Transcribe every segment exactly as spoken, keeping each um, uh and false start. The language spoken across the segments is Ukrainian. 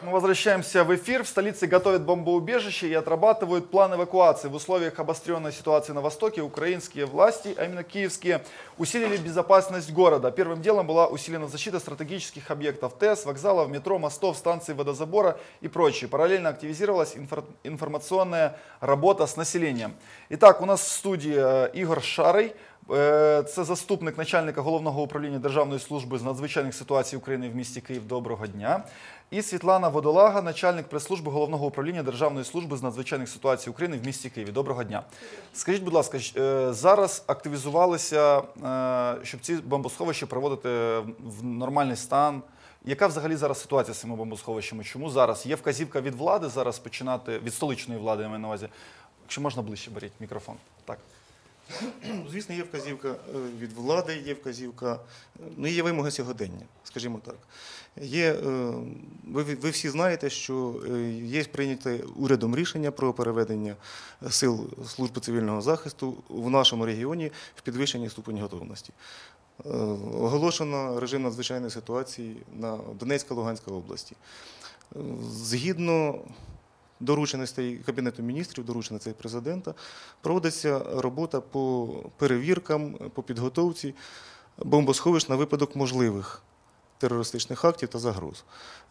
Мы возвращаемся в эфир. В столице готовят бомбоубежище и отрабатывают план эвакуации. В условиях обостренной ситуации на Востоке украинские власти, а именно киевские, усилили безопасность города. Первым делом была усилена защита стратегических объектов ТЭС, вокзалов, метро, мостов, станций водозабора и прочее. Параллельно активизировалась инфор- информационная работа с населением. Итак, у нас в студии Ігор Шарий. Це заступник начальника Головного управління Державної служби з надзвичайних ситуацій України в місті Київ. Доброго дня. І Світлана Водолага, начальник прес-служби Головного управління Державної служби з надзвичайних ситуацій України в місті Києві. Доброго дня. Скажіть, будь ласка, зараз активізувалися, щоб ці бомбосховища приводити в нормальний стан. Яка взагалі зараз ситуація з цими бомбосховищами? Чому зараз? Є вказівка від влади зараз починати, від столичної влади, я маю на увазі. Якщо можна ближче, беріть мікрофон. Так. Звісно, є вказівка від влади, є вказівка, ну є вимоги сьогодення, скажімо так. Є, ви, ви всі знаєте, що є прийняте урядом рішення про переведення сил служби цивільного захисту в нашому регіоні в підвищенні ступені готовності. Оголошено режим надзвичайної ситуації на Донецькій, Луганській області. Згідно дорученостей Кабінету міністрів, дорученостей президента, проводиться робота по перевіркам, по підготовці бомбосховищ на випадок можливих терористичних актів та загроз.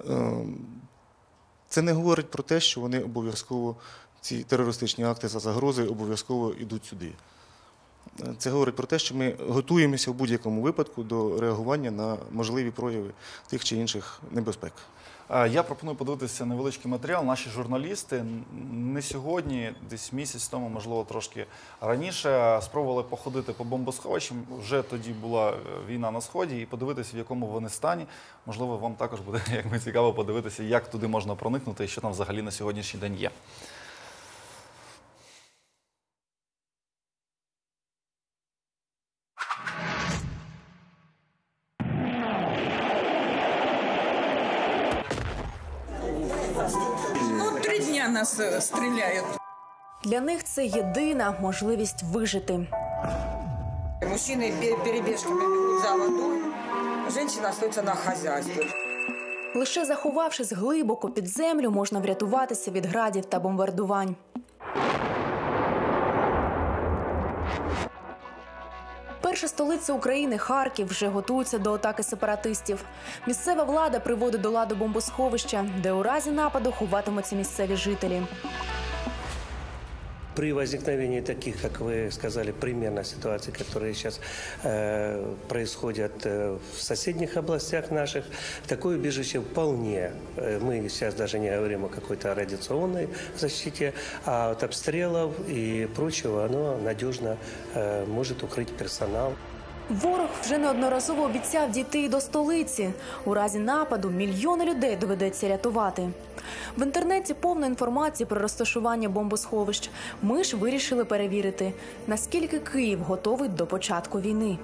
Це не говорить про те, що вони обов'язково, ці терористичні акти та загрози обов'язково йдуть сюди. Це говорить про те, що ми готуємося в будь-якому випадку до реагування на можливі прояви тих чи інших небезпек. Я пропоную подивитися невеличкий матеріал. Наші журналісти не сьогодні, десь місяць тому, можливо, трошки раніше, спробували походити по бомбосховищам. Вже тоді була війна на Сході, і подивитися, в якому вони стані. Можливо, вам також буде як ми цікаво подивитися, як туди можна проникнути і що там взагалі на сьогоднішній день є. Нас стріляють. Для них це єдина можливість вижити. Мужчини перебіжками бігуть за водою, жінка залишається на хазяйстві. Лише заховавшись глибоко під землю, можна врятуватися від градів та бомбардувань. Перша столиця України, Харків, вже готується до атаки сепаратистів. Місцева влада приводить до ладу бомбосховища, де у разі нападу ховатимуться місцеві жителі. При возникновении таких, как вы сказали, примерно ситуаций, которые сейчас э, происходят э, в соседних областях наших, такое убежище вполне. Мы сейчас даже не говорим о какой-то радиационной защите, а от обстрелов и прочего оно надежно э, может укрыть персонал. Ворог вже неодноразово обіцяв дійти і до столиці. У разі нападу мільйони людей доведеться рятувати. В інтернеті повно інформації про розташування бомбосховищ. Ми ж вирішили перевірити, наскільки Київ готовий до початку війни.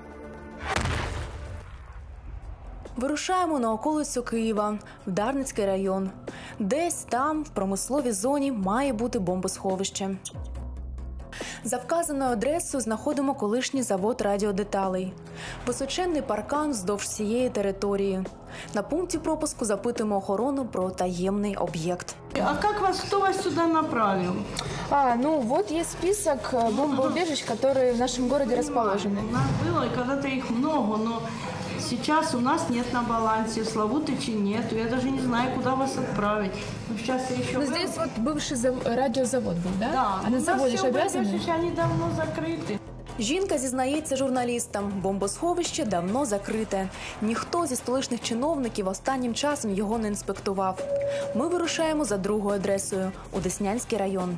Вирушаємо на околицю Києва, в Дарницький район. Десь там, в промисловій зоні, має бути бомбосховище. За вказаною адресою знаходимо колишній завод радіодеталей. Височенний паркан вздовж всієї території. На пункті пропуску запитуємо охорону про таємний об'єкт. А как вас, кто вас сюда направил? А, ну вот есть список бомбоубежищ, которые в нашем городе расположены. У нас было, и когда-то их много, но сейчас у нас нет на балансе, в Славутиче нету. Я даже не знаю, куда вас отправить. Но сейчас я еще... Ну, здесь вот бывший зав... радиозавод был, да? Да. А на заводе же обязаны? Они давно закрыты. Жінка зізнається журналістам, бомбосховище давно закрите. Ніхто зі столичних чиновників останнім часом його не інспектував. Ми вирушаємо за другою адресою – у Деснянський район.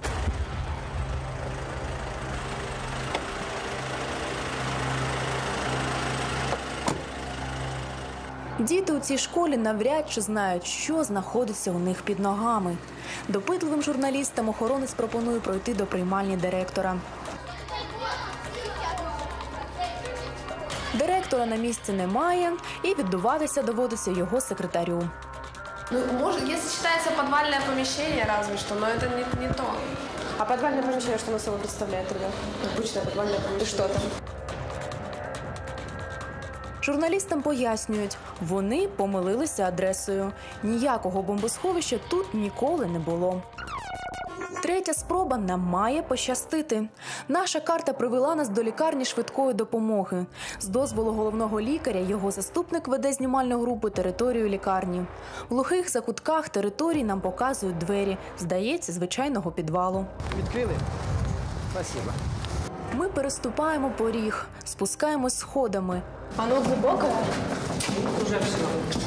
Діти у цій школі навряд чи знають, що знаходиться у них під ногами. Допитливим журналістам охоронець пропонує пройти до приймальні директора. Директора на місці немає, і віддуватися доводиться його секретарю. Ну, может, если считается подвальное помещение, разве что, но это не, не то. А подвальное помещение, что оно собой представляет тогда? Обычное подвальное помещение. Что там? Журналістам пояснюють, вони помилилися адресою. Ніякого бомбосховища тут ніколи не було. Третя спроба нам має пощастити. Наша карта привела нас до лікарні швидкої допомоги. З дозволу головного лікаря його заступник веде знімальну групу територію лікарні. В глухих закутках території нам показують двері, здається, звичайного підвалу. Відкрили? Спасибо. Ми переступаємо поріг, спускаємось сходами. Оно глубокое? Уже все.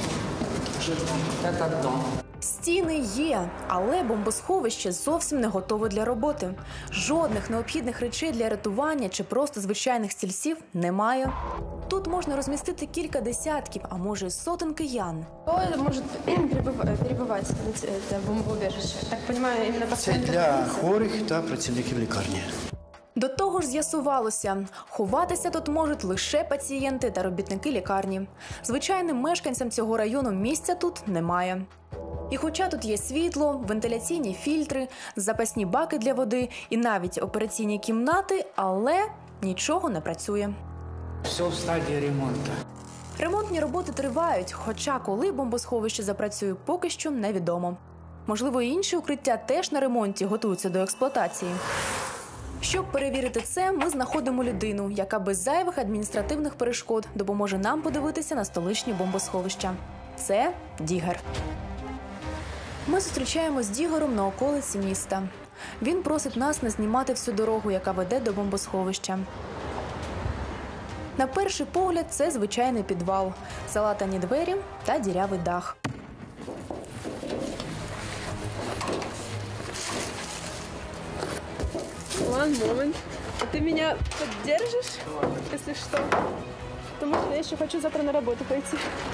Это дно. Стіни є, але бомбосховище зовсім не готове для роботи. Жодних необхідних речей для рятування чи просто звичайних стільців немає. Тут можна розмістити кілька десятків, а може й сотень киян. Кто может перебывать на бомбоубежище? Так понимаю, именно Це пациенты? для хворих та працівників лікарні. До того ж з'ясувалося, ховатися тут можуть лише пацієнти та робітники лікарні. Звичайним мешканцям цього району місця тут немає. І хоча тут є світло, вентиляційні фільтри, запасні баки для води і навіть операційні кімнати, але нічого не працює. Все в стадії ремонту. Ремонтні роботи тривають, хоча коли бомбосховище запрацює, поки що невідомо. Можливо, і інші укриття теж на ремонті готуються до експлуатації. Щоб перевірити це, ми знаходимо людину, яка без зайвих адміністративних перешкод допоможе нам подивитися на столичні бомбосховища. Це Дігер. Ми зустрічаємось з Дігором на околиці міста. Він просить нас не знімати всю дорогу, яка веде до бомбосховища. На перший погляд це звичайний підвал, залатані двері та дірявий дах. One moment. А ты меня поддержишь, если что? Потому что я еще хочу завтра на работу пойти.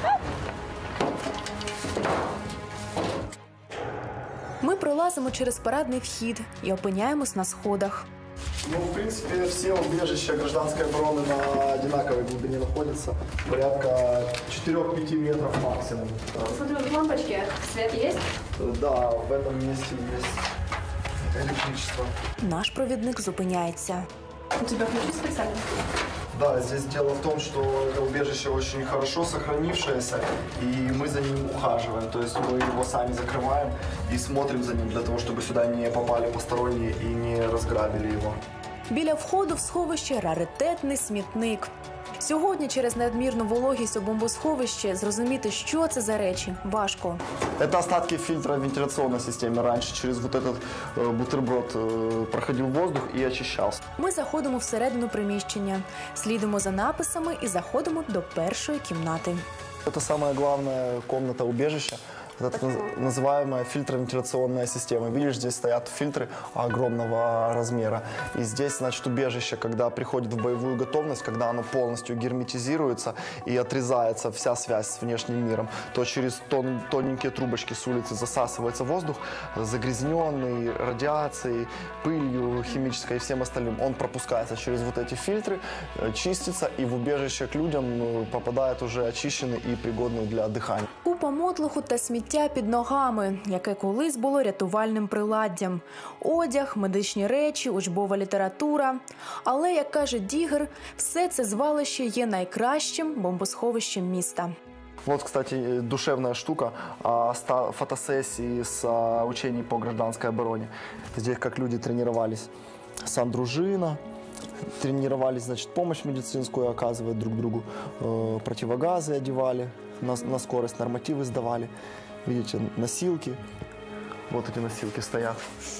Ми пролазимо через парадний вхід і опиняємось на сходах. Ну, в принципе, все убежища гражданской обороны на одинаковой глубине находятся. Порядка четырёх-пяти метров максимум. Смотрю, в лампочке свет есть? Да, в этом месте есть электричество. Наш провідник зупиняється. У тебя ключи специально? Да, здесь дело в том, что это убежище очень хорошо сохранившееся, и мы за ним ухаживаем. То есть мы его сами закрываем и смотрим за ним для того, чтобы сюда не попали посторонние и не разграбили его. Біля входу в сховище раритетний смітник. Сьогодні через надмірну вологість у бомбосховищі зрозуміти, що це за речі, важко. Это остатки фильтра в вентиляционной системе. Раньше через вот этот э, бутерброд э, проходил воздух и очищался. Ми заходимо всередину приміщення, слідимо за написами і заходимо до першої кімнати. Это самая главная комната убежища. Это так называемая фильтровентиляционная система. Видишь, здесь стоят фильтры огромного размера. И здесь, значит, убежище, когда приходит в боевую готовность, когда оно полностью герметизируется и отрезается вся связь с внешним миром, то через тон, тоненькие трубочки с улицы засасывается воздух, загрязненный радиацией, пылью химической и всем остальным. Он пропускается через вот эти фильтры, чистится, и в убежище к людям попадает уже очищенный и пригодный для дыхания. Купа мотлуху та сміття під ногами, яке колись було рятувальним приладдям. Одяг, медичні речі, учбова література. Але, як каже Дігер, все це звалище є найкращим бомбосховищем міста. Вот, кстати, душевная штука, фотосессии с учений по гражданской обороне. Здесь как люди тренировались. Сам дружина, тренировались, значит, помощь медицинскую оказывать друг другу, противогазы одевали, на, на скорость нормативы сдавали. Видите, носилки. Вот эти носилки стоят.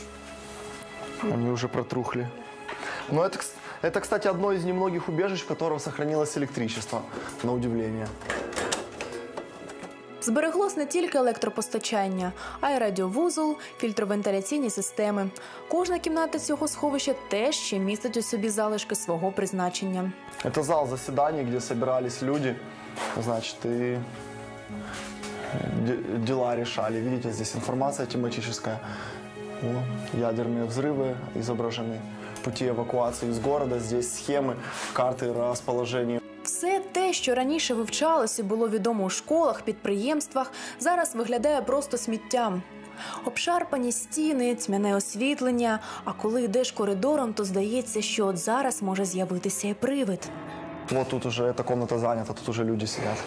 Они уже протрухли. Но это, это, кстати, одно из немногих убежищ, в котором сохранилось электричество, на удивление. Збереглось не тільки електропостачання, а й радіовузол, фільтровентиляційні системи. Кожна кімната цього сховища теж ще містить у собі залишки свого призначення. Это зал заседаний, где собирались люди, значит, и дела решали. Видите, здесь информация тематическая. О, ядерные взрывы изображены, пути эвакуации из города, здесь схемы, карты расположения. Все те, що раніше вивчалося, було відомо у школах, підприємствах, зараз виглядає просто сміттям. Обшарпані стіни, тьмяне освітлення, а коли йдеш коридором, то здається, що от зараз може з'явитися і привид. Вот тут уже эта комната занята, тут уже люди сидят.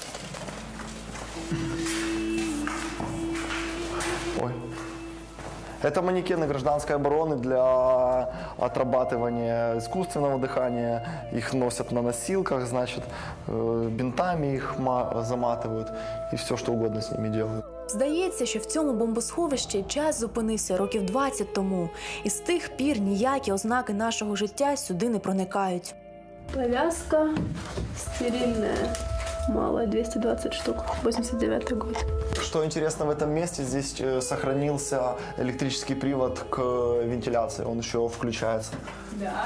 Ой. Это манекены гражданской обороны для отрабатывания искусственного дыхания. Их носят на носилках, значит, бинтами их заматывают и все, что угодно с ними делают. Здається, що в цьому бомбосховищі час зупинився років двадцять тому. І з тих пір ніякі ознаки нашого життя сюди не проникають. Повязка стерильная. Мало, двести двадцать штук, восемьдесят девятый год. Что интересно в этом месте, здесь сохранился электрический привод к вентиляции, он еще включается. Да.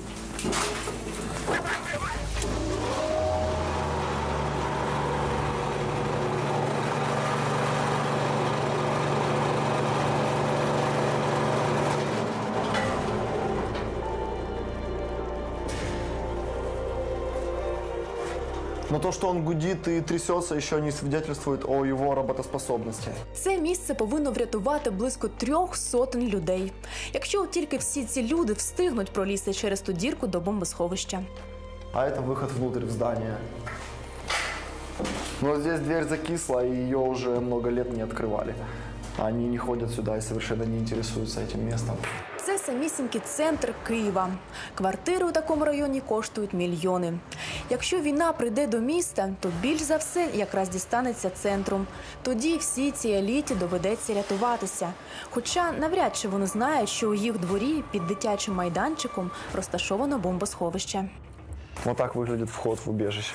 Но то, что он гудит и трясется, еще не свидетельствует о его работоспособности. Це місце повинно врятувати близько трьох сотень людей. Якщо тільки всі ці люди встигнуть пролізти через ту дірку до бомбосховища. А это выход внутрь в здание. Но здесь дверь закисла, и ее уже много лет не открывали. Они не ходят сюда и совершенно не интересуются этим местом. Це самісінький центр Києва. Квартири у такому районі коштують мільйони. Якщо війна прийде до міста, то більш за все якраз дістанеться центром. Тоді всій цій еліті доведеться рятуватися. Хоча навряд чи вони знають, що у їх дворі під дитячим майданчиком розташовано бомбосховище. Вот так выглядит вход в убежище.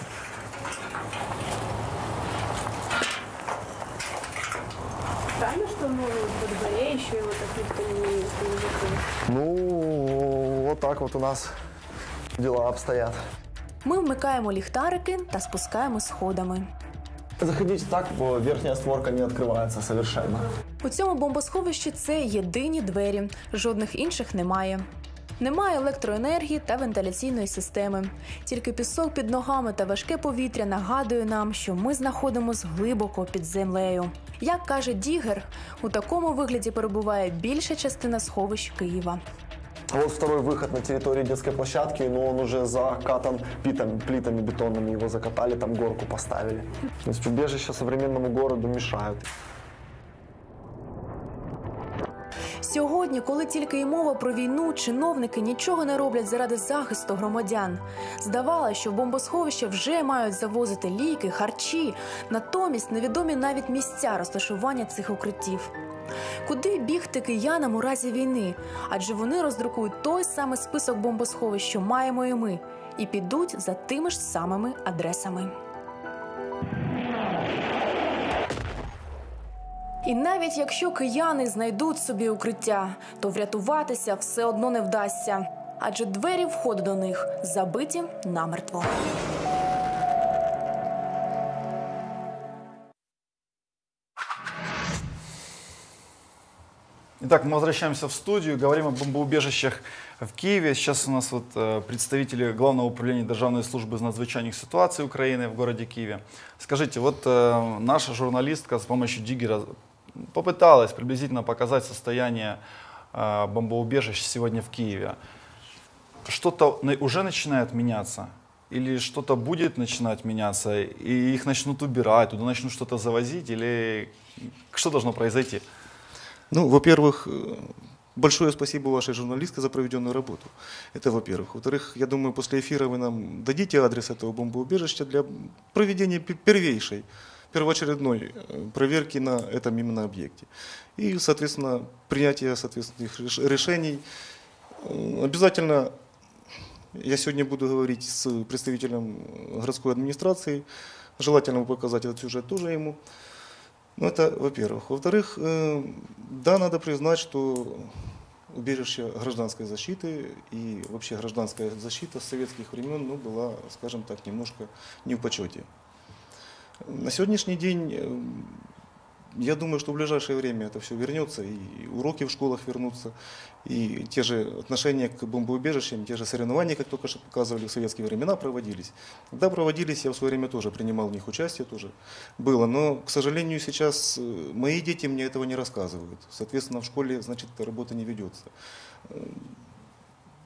Правильно, что мы во дворе еще его так никто не, не закрыл? Ну, вот так вот у нас дела обстоят. Ми вмикаємо ліхтарики та спускаємо сходами. Заходите так, бо верхняя створка не открывается совершенно. У цьому бомбосховищі це єдині двері, жодних інших немає. Немає електроенергії та вентиляційної системи. Тільки пісок під ногами та важке повітря нагадує нам, що ми знаходимося глибоко під землею. Як каже Дігер, у такому вигляді перебуває більша частина сховищ Києва. Вот второй выход на территории детской площадки, но он уже закатан плитами, плитами бетонными, его закатали, там горку поставили. То есть убежища современному городу мешают. Сьогодні, коли тільки й мова про війну, чиновники нічого не роблять заради захисту громадян. Здавалося, що в бомбосховища вже мають завозити ліки, харчі. Натомість невідомі навіть місця розташування цих укриттів. Куди бігти киянам у разі війни? Адже вони роздрукують той самий список бомбосховищ, що маємо і ми. І підуть за тими ж самими адресами. І навіть якщо кияни знайдуть собі укриття, то врятуватися все одно не вдасться. Адже двері входу до них забиті намертво. Итак, мы возвращаемся в студию, говорим о бомбоубежищах в Киеве. Сейчас у нас вот э, представители Главного управления Державной службы надзвычайных ситуаций Украины в городе Киеве. Скажите, вот э, наша журналистка с помощью Диггера попыталась приблизительно показать состояние э, бомбоубежищ сегодня в Киеве. Что-то уже начинает меняться? Или что-то будет начинать меняться, и их начнут убирать, туда начнут что-то завозить, или что должно произойти? Ну, во-первых, большое спасибо вашей журналистке за проведенную работу. Это во-первых. Во-вторых, я думаю, после эфира вы нам дадите адрес этого бомбоубежища для проведения первейшей, первоочередной проверки на этом именно объекте. И, соответственно, принятия соответственных решений. Обязательно я сегодня буду говорить с представителем городской администрации. Желательно показать этот сюжет тоже ему. Ну, это во-первых. Во-вторых, э, да, надо признать, что убежище гражданской защиты и вообще гражданская защита с советских времен ну, была, скажем так, немножко не в почете. На сегодняшний день, э, я думаю, что в ближайшее время это все вернется, и уроки в школах вернутся, и те же отношения к бомбоубежищам, те же соревнования, как только что показывали, в советские времена проводились. Когда проводились, я в свое время тоже принимал в них участие, тоже было. Но, к сожалению, сейчас мои дети мне этого не рассказывают. Соответственно, в школе, значит, работа не ведется.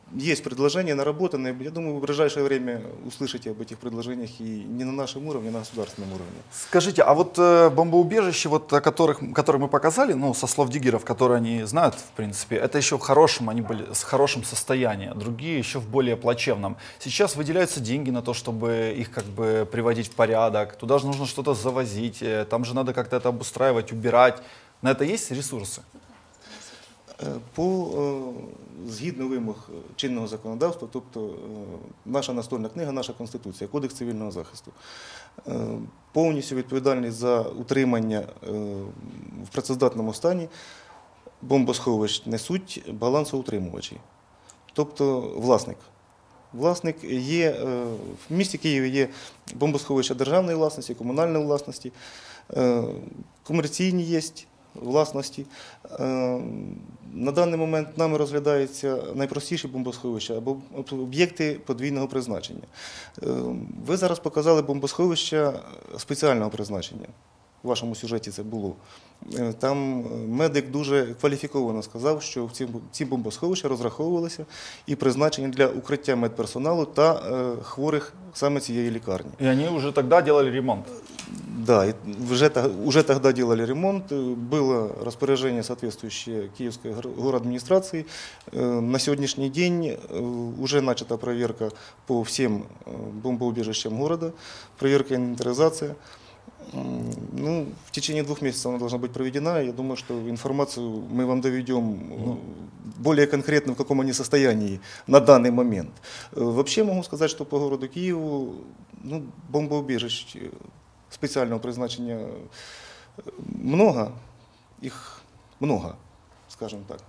есть предложения наработанные. Я думаю, вы в ближайшее время услышите об этих предложениях и не на нашем уровне, а на государственном уровне. Скажите, а вот э, бомбоубежища, вот, о которых, которые мы показали, ну, со слов диггеров, которые они знают, в принципе, это еще в хорошем, они были с хорошим состоянием, другие еще в более плачевном. Сейчас выделяются деньги на то, чтобы их как бы приводить в порядок, туда же нужно что-то завозить, э, там же надо как-то это обустраивать, убирать. На это есть ресурсы? По, згідно вимог чинного законодавства, тобто наша настольна книга, наша Конституція, Кодекс цивільного захисту, повністю відповідальність за утримання в працездатному стані бомбосховищ несуть балансоутримувачі, тобто власник. Власник є, в місті Києві є бомбосховища державної власності, комунальної власності, комерційні є власності. На даний момент нами розглядаються найпростіші бомбосховища або об'єкти подвійного призначення. Ви зараз показали бомбосховища спеціального призначення. У вашому сюжеті це було. Там медик дуже кваліфіковано сказав, що ці бомбосховища розраховувалися і призначені для укриття медперсоналу та хворих саме цієї лікарні. І вони вже тоді робили ремонт? Да, уже, уже тогда делали ремонт, было распоряжение соответствующее Киевской городадминистрации. На сегодняшний день уже начата проверка по всем бомбоубежищам города, проверка и инвентаризация. Ну, в течение двух месяцев она должна быть проведена. Я думаю, что информацию мы вам доведем ну, более конкретно, в каком они состоянии на данный момент. Вообще могу сказать, что по городу Киеву ну, бомбоубежищ специального призначения много, их много, скажем так.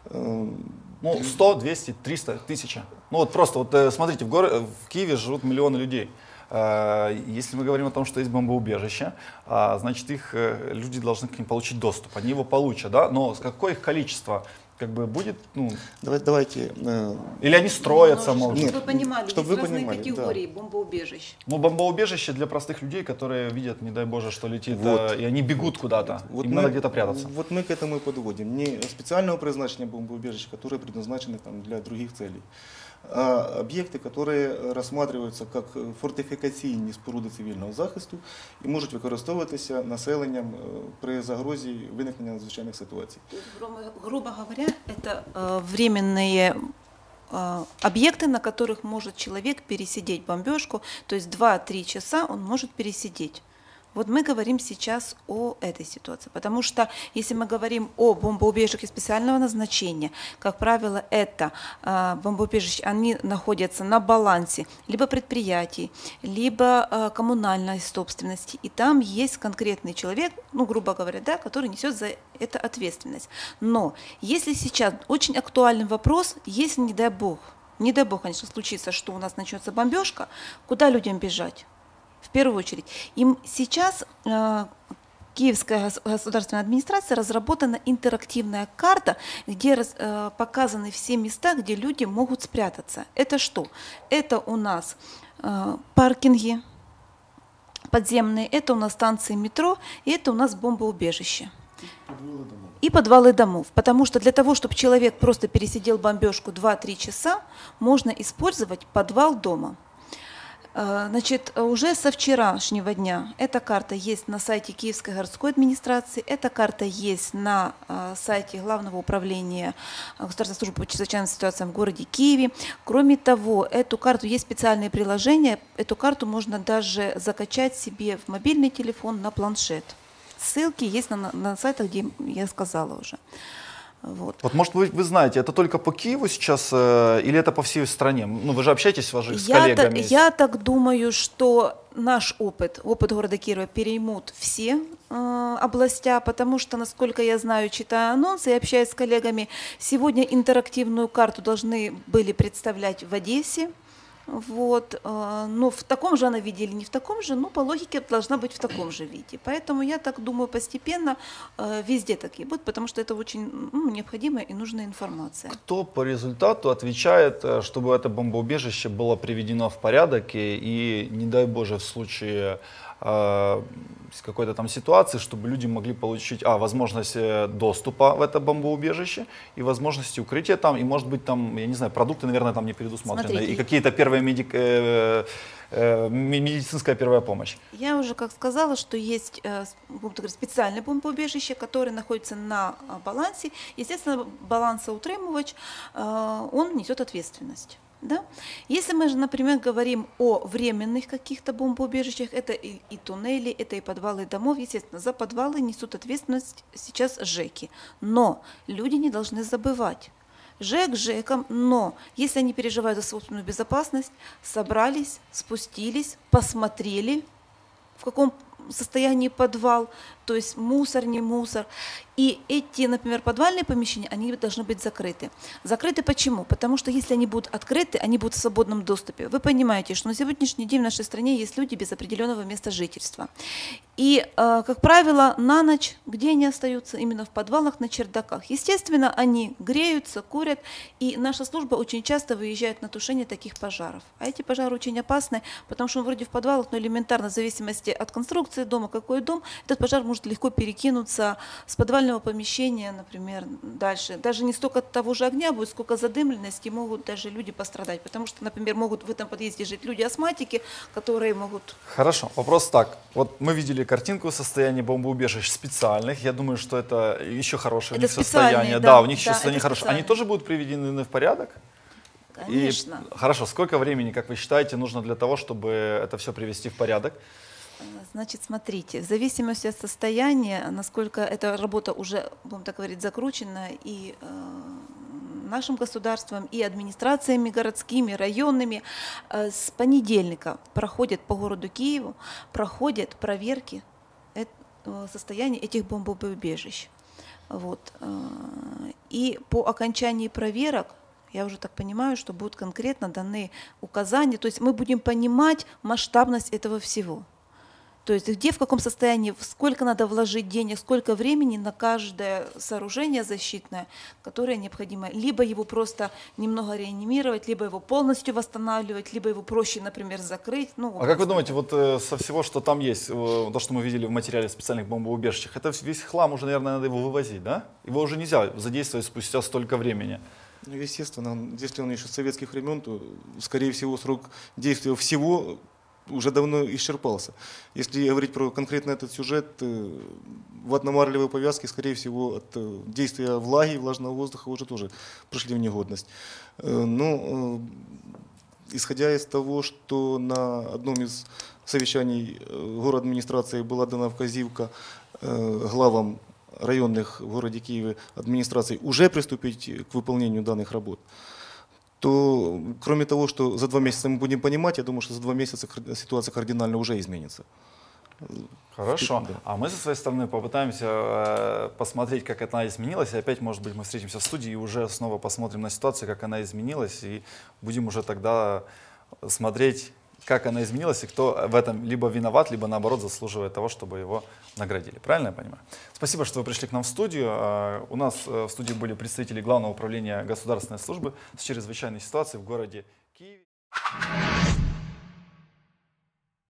Ну, сто, двести, триста, тысяча. Ну вот просто, вот смотрите, в, горо... в Киеве живут миллионы людей. Если мы говорим о том, что есть бомбоубежище, значит, их люди должны к ним получить доступ. Они его получат, да? Но какое их количество? Как бы будет, ну... Давайте, давайте э... Или они строятся, ну, может? Чтобы вы понимали, чтобы есть вы разные понимали, категории да. бомбоубежищ. Ну, бомбоубежище для простых людей, которые видят, не дай боже, что летит, вот. и они бегут куда-то, вот им мы, надо где-то прятаться. Вот мы к этому и подводим. Не специального призначения бомбоубежища, которые предназначены там, для других целей, а объекты, которые рассматриваются как фортифікаційні споруди цивільного захисту і можуть використовуватися населенням при загрозі виникнення надзвичайних ситуацій. Грубо говоря, это э, временные э, объекты, на которых может человек пересидеть бомбежку, то есть два-три часа он может пересидеть. Вот мы говорим сейчас о этой ситуации, потому что если мы говорим о бомбоубежищах специального назначения, как правило, это э, бомбоубежища, они находятся на балансе либо предприятий, либо э, коммунальной собственности, и там есть конкретный человек, ну, грубо говоря, да, который несет за это ответственность. Но если сейчас очень актуальный вопрос, если, не дай бог, не дай бог, конечно, случится, что у нас начнется бомбежка, куда людям бежать? В первую очередь. Им сейчас э, Киевская государственная администрация разработана интерактивная карта, где раз, э, показаны все места, где люди могут спрятаться. Это что? Это у нас э, паркинги подземные, это у нас станции метро, и это у нас бомбоубежище. И подвалы домов. Потому что для того, чтобы человек просто пересидел бомбежку два-три часа, можно использовать подвал дома. Значит, уже со вчерашнего дня эта карта есть на сайте Киевской городской администрации, эта карта есть на сайте Главного управления Государственной службы по чрезвычайным ситуациям в городе Киеве. Кроме того, эту карту есть специальные приложения, эту карту можно даже закачать себе в мобильный телефон, на планшет. Ссылки есть на, на сайтах, где я сказала уже. Вот. Вот, может, вы, вы знаете, это только по Киеву сейчас э, или это по всей стране? Ну, вы же общаетесь с, с я коллегами? Так, я так думаю, что наш опыт, опыт города Киева переймут все э, областя, потому что, насколько я знаю, читая анонсы и общаясь с коллегами, сегодня интерактивную карту должны были представлять в Одессе. Вот, но в таком же она виде или не в таком же, но по логике должна быть в таком же виде. Поэтому я так думаю, постепенно везде такие будут, потому что это очень ну, необходимая и нужная информация. Кто по результату отвечает, чтобы это бомбоубежище было приведено в порядок и, и не дай боже, в случае э, какой-то там ситуации, чтобы люди могли получить, а, возможность доступа в это бомбоубежище и возможности укрытия там, и, может быть, там, я не знаю, продукты, наверное, там не предусмотрены, Смотрите. и какие-то первые медик, э, э, медицинская первая помощь. Я уже как сказала, что есть э, будем так говорить, специальное бомбоубежище, которое находится на э, балансе. Естественно, балансоутримувач, э, он несет ответственность. Да? Если мы же, например, говорим о временных каких-то бомбоубежищах, это и, и туннели, это и подвалы домов, естественно, за подвалы несут ответственность сейчас ЖЭКи. Но люди не должны забывать. ЖЭК ЖЭКом, но если они переживают за собственную безопасность, собрались, спустились, посмотрели, в каком состоянии подвал, то есть мусор, не мусор. И эти, например, подвальные помещения, они должны быть закрыты. Закрыты почему? Потому что если они будут открыты, они будут в свободном доступе. Вы понимаете, что на сегодняшний день в нашей стране есть люди без определенного места жительства. И, э, как правило, на ночь, где они остаются? Именно в подвалах, на чердаках. Естественно, они греются, курят, и наша служба очень часто выезжает на тушение таких пожаров. А эти пожары очень опасны, потому что вроде в подвалах, но элементарно, в зависимости от конструкции дома, какой дом, этот пожар может легко перекинуться с подвального помещения, например, дальше. Даже не столько от того же огня будет, сколько задымленности, могут даже люди пострадать. Потому что, например, могут в этом подъезде жить люди-астматики, которые могут... Хорошо, вопрос так. Вот мы видели картинку состояния бомбоубежищ специальных. Я думаю, что это еще хорошее Это у них состояние. да, Да, у них да, еще состояние хорошее. Они тоже будут приведены в порядок? Конечно. И, хорошо, сколько времени, как вы считаете, нужно для того, чтобы это все привести в порядок? Значит, смотрите, в зависимости от состояния, насколько эта работа уже, будем так говорить, закручена и э, нашим государством, и администрациями городскими, районными, э, с понедельника проходят по городу Киеву, проходят проверки э, состояния этих бомбоубежищ. Вот. И по окончании проверок, я уже так понимаю, что будут конкретно даны указания, то есть мы будем понимать масштабность этого всего. То есть где, в каком состоянии, сколько надо вложить денег, сколько времени на каждое сооружение защитное, которое необходимо. Либо его просто немного реанимировать, либо его полностью восстанавливать, либо его проще, например, закрыть. Ну, а как вы думаете, вот э, со всего, что там есть, э, то, что мы видели в материале в специальных бомбоубежищах, это весь хлам уже, наверное, надо его вывозить, да? Его уже нельзя задействовать спустя столько времени. Ну, естественно, если он еще с советских времен, то, скорее всего, срок действия всего уже давно исчерпался. Если говорить про конкретно этот сюжет, ватно-марлевые повязки, скорее всего, от действия влаги, влажного воздуха уже тоже пришли в негодность. Но, исходя из того, что на одном из совещаний городадминистрации была дана вказівка главам районных в городе Киеве администраций уже приступить к выполнению данных работ, то кроме того, что за два месяца мы будем понимать, я думаю, что за два месяца ситуация кардинально уже изменится. Хорошо. А мы со своей стороны попытаемся посмотреть, как она изменилась. И опять, может быть, мы встретимся в студии и уже снова посмотрим на ситуацию, как она изменилась. И будем уже тогда смотреть, как она изменилась и кто в этом либо виноват, либо наоборот заслуживает того, чтобы его наградили. Правильно я понимаю? Спасибо, что вы пришли к нам в студию. У нас в студии были представители Главного управления государственной службы с чрезвычайной ситуацией в городе Киеве.